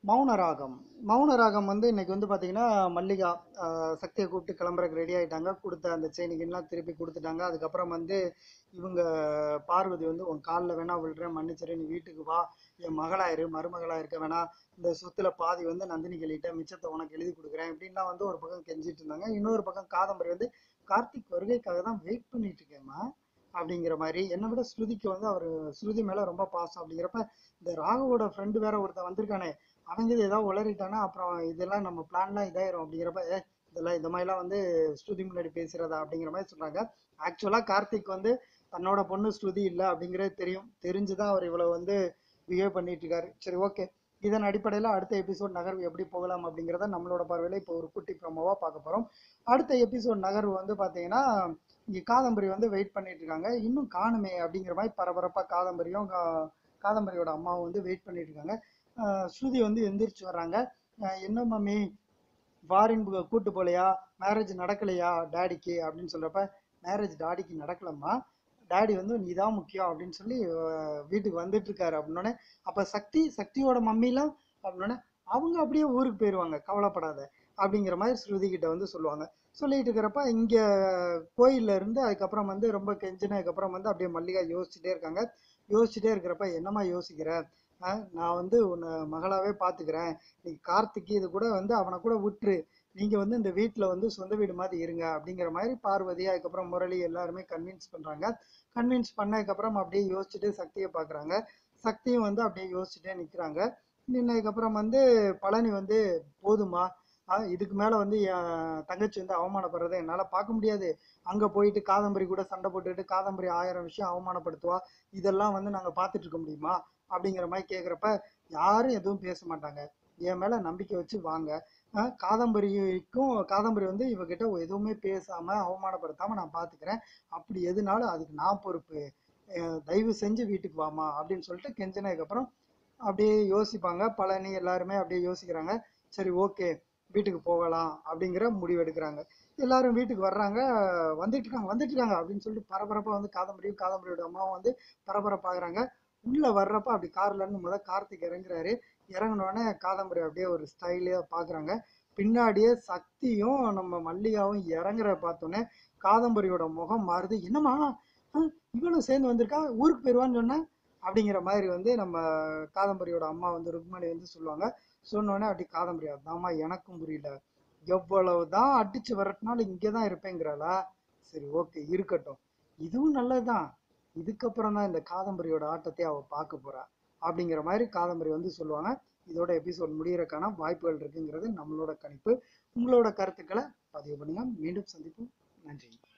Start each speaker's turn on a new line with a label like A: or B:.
A: மௌனராகம். மௌனராகம் வந்து இன்னைக்கு வந்து பார்த்தீங்கன்னா, மல்லிகா சக்திய கூப்பிட்டு கிளம்புறதுக்கு ரெடி ஆயிட்டாங்க. குடுத்த அந்த செயினுகின்லாம் திருப்பி குடுத்துட்டாங்க. அதுக்கப்புறம் வந்து இவங்க பார்வதி வந்து, "உன் கால்ல வேணா விழுறேன், மன்னிச்சிரு. நீ வீட்டுக்கு வா. என் மகளா இரு. மருமகளா இருக்க வேணாம். இந்த சொத்துல பாதி வந்து நந்தினிக்கு எழுதிட்டேன். மிச்சத்த உனக்கு எழுதி குடுக்குறேன்." இப்படின்லாம் வந்து ஒரு பக்கம் கெஞ்சிட்டு இருந்தாங்க. இன்னொரு பக்கம் காதம்பரி வந்து, "கார்த்திக் வருகைக்காக தான் வெயிட் பண்ணிட்டு இருக்கேன்மா." அப்படிங்கிற மாரி. என்ன விட ஸ்ருதிக்கு வந்து அவரு ஸ்ருதி மேல ரொம்ப பாசம். அப்படிங்கிறப்ப, இந்த ராகுவோட ஃப்ரெண்டு வேற ஒருத்தன் வந்திருக்கானே, அவங்க இது ஏதாவது உளறிட்டானா அப்புறம் இதெல்லாம் நம்ம பிளான்லாம் இதாயிரும் அப்படிங்கிறப்ப, இதெல்லாம் இந்த மாதிரிலாம் வந்து ஸ்ருதி முன்னாடி பேசுறதா அப்படிங்கிற மாதிரி சொல்றாங்க. ஆக்சுவலா கார்த்திக் வந்து தன்னோட பொண்ணு ஸ்ருதி இல்லை அப்படிங்கிறது தெரியும். தெரிஞ்சுதான் அவர் இவ்வளவு வந்து பிஹேவ் பண்ணிட்டு இருக்காரு. சரி, ஓகே. இதன் அடிப்படையில் அடுத்த எபிசோட் நகர்வு எப்படி போகலாம் அப்படிங்கிறத நம்மளோட பார்வையில இப்போ ஒரு குட்டி ப்ரோமோவா பார்க்க போறோம். அடுத்த எபிசோட் நகர்வு வந்து பாத்தீங்கன்னா, இங்க காதம்பரி வந்து வெயிட் பண்ணிட்டு இருக்காங்க. இன்னும் காணுமே அப்படிங்கிற மாதிரி பரபரப்பா காதம்பரியும் காதம்பரியோட அம்மாவும் வந்து வெயிட் பண்ணிட்டு இருக்காங்க. ஸ்ருதி வந்து எந்திரிச்சு வர்றாங்க. என்ன மம்மி, ஃபாரின் கூட்டு போலையா, மேரேஜ் நடக்கலையா டாடிக்கு அப்படின்னு சொல்றப்ப, மேரேஜ் டாடிக்கு நடக்கலம்மா, டாடி வந்து நீதான் முக்கியம் அப்படின்னு சொல்லி வீட்டுக்கு வந்துட்டு இருக்காரு அப்படின்னோடனே, அப்ப சக்தியோட மம்மிலாம் அப்படின்னோடனே, அவங்க அப்படியே ஊருக்கு போயிடுவாங்க, கவலைப்படாத அப்படிங்கிற மாதிரி ஸ்ருதி கிட்ட வந்து சொல்லுவாங்க. சொல்லிட்டு இருக்கிறப்ப இங்க கோயில்ல இருந்து அதுக்கப்புறம் வந்து ரொம்ப கெஞ்சினதுக்கப்புறம் வந்து அப்படியே மல்லிகா யோசிச்சுட்டே இருக்காங்க. யோசிச்சுட்டே இருக்கிறப்ப, என்னம்மா யோசிக்கிற, நான் வந்து உன்னை மகளாவே பாத்துக்கிறேன், நீ கார்த்திக் இது கூட வந்து அவனை கூட விட்டுரு, நீங்க வந்து இந்த வீட்டுல வந்து சொந்த வீடு மாதிரி இருங்க அப்படிங்கிற மாதிரி பார்வதி அதுக்கப்புறம் முரளி எல்லாருமே கன்வின்ஸ் பண்றாங்க. கன்வின்ஸ் பண்ணதுக்கு அப்புறம் அப்படியே யோசிச்சுட்டு சக்தியை பாக்குறாங்க. சக்தியும் வந்து அப்படியே யோசிச்சுட்டே நிக்கிறாங்க. நின்னதுக்கப்புறம் வந்து பழனி வந்து, போதுமா, இதுக்கு மேல வந்து என் தங்கச்சி வந்து அவமானப்படுறதை என்னால பார்க்க முடியாது. அங்க போயிட்டு காதம்பரி கூட சண்டை போட்டுட்டு காதம்பரி 1000 விஷயம் அவமானப்படுத்துவா, இதெல்லாம் வந்து நாங்க பார்த்துட்டு இருக்க முடியுமா அப்படிங்கிற மாதிரி கேக்குறப்ப, யாரும் எதுவும் பேச மாட்டாங்க. என் மேல நம்பிக்கை வச்சு வாங்க. காதம்பரி வந்து இவகிட்ட எதுவுமே பேசாம அவமானப்படுத்தாம நான் பாத்துக்கிறேன். அப்படி எதுனாலும் அதுக்கு நான் பொறுப்பு. தயவு செஞ்சு வீட்டுக்கு வாமா அப்படின்னு சொல்லிட்டு கெஞ்சினதுக்கு அப்புறம் அப்படியே யோசிப்பாங்க. பழனி எல்லாருமே அப்படியே யோசிக்கிறாங்க. சரி, ஓகே, வீட்டுக்கு போகலாம் அப்படிங்கிற முடிவு எடுக்கிறாங்க. எல்லாரும் வீட்டுக்கு வர்றாங்க. வந்துட்டு இருக்காங்க அப்படின்னு சொல்லிட்டு பரபரப்பா வந்து காதம்பரியோட அம்மாவும் வந்து பரபரப்பாகிறாங்க. உள்ள வர்றப்ப அப்படி கார்ல இருந்து கார்த்திக் இறங்குறாரு. இறங்கின உடனே காதம்பரி அப்படியே ஒரு ஸ்டைலியா பாக்குறாங்க. பின்னாடியே சக்தியும் நம்ம மல்லிகாவும் இறங்குற பார்த்தோன்னே காதம்பரியோட முகம் மாறுது. என்னம்மா, இவனும் சேர்ந்து வந்திருக்கா, ஊருக்கு போயிடுவான்னு சொன்ன அப்படிங்கிற மாதிரி வந்து நம்ம காதம்பரியோட அம்மா வந்து ருக்மணி வந்து சொல்லுவாங்க. சொன்னோடனே அப்படி காதம்பரி, அதாம்மா எனக்கும் புரியல, எவ்வளவுதான் அடிச்சு விரட்டினாலும் இங்கதான் இருப்பேங்கிறாளா, சரி, ஓகே, இருக்கட்டும், இதுவும் நல்லதுதான், இதுக்கப்புறம் தான் இந்த காதம்பரியோட ஆட்டத்தை அவ பார்க்க போறா அப்படிங்கிற மாதிரி காதம்பரி வந்து சொல்லுவாங்க. இதோட எபிசோட் முடியறதுக்கான வாய்ப்புகள் இருக்குங்கிறது நம்மளோட கணிப்பு. உங்களோட கருத்துக்களை பதிவு பண்ணுங்க. மீண்டும் சந்திப்போம். நன்றி.